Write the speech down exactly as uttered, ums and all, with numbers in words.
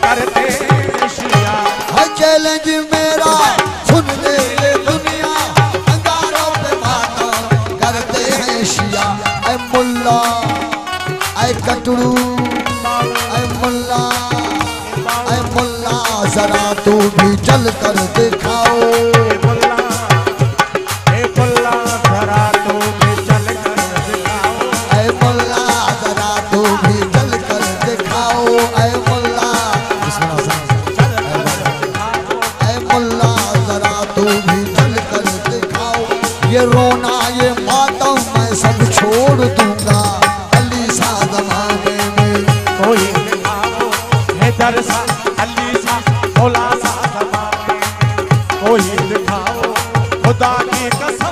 करते हैं शिया। चैलेंज मेरा सुन ले ये दुनिया, अंगारों पे मातम करते हैं शिया। ऐ मुल्ला ऐ कटरू ऐ मुल्ला ऐ मुल्ला जरा तू भी चल कर दिखाओ। ए मुल्ला ए मुल्ला जरा तू भी चल कर दिखाओ। ऐ मुल्ला जरा तू भी चल कर दिखाओ। ऐ मुल्ला ऐ मुल्ला जरा तू भी चल कर दिखाओ। ये रोना ये मातम मैं सब छोड़ दूंगा, अली सा ज़माने में कोई दिखाओ हैदर सा अली सा मौला सा ज़माने में कोई दिखाओ। खुदा की कसम